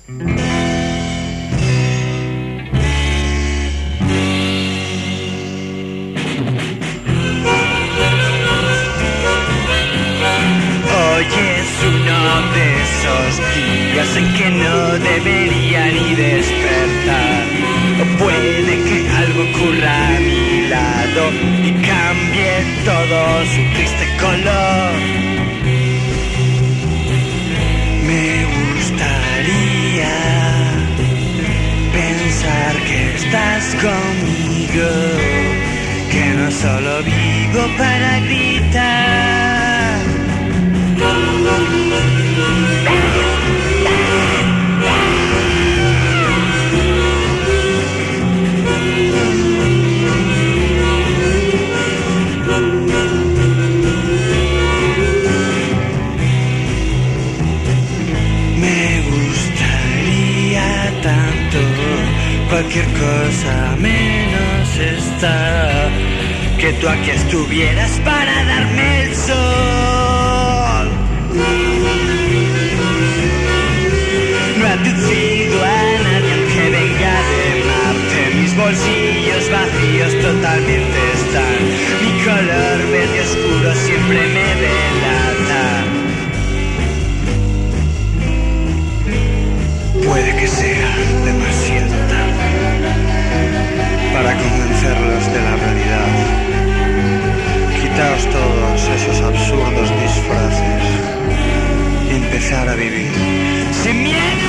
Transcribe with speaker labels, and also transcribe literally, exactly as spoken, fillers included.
Speaker 1: Hoy es uno de esos días en que no debería ni despertar. O puede que algo ocurra a mi lado y cambie todo su triste color. Me gustaría pensar que estás conmigo, que no solo vivo para gritar. Me gustaría tanto cualquier cosa menos estar, que tú aquí estuvieras para darme el sol. No he abducido a nadie aunque venga de Marte. Mis bolsillos vacíos totalmente están. Mi color verde oscuro siempre me delata. Puede que sea demasiado tarde para convencerlos de la realidad. Quitaos todos esos absurdos disfraces y empezar a vivir sin miedo.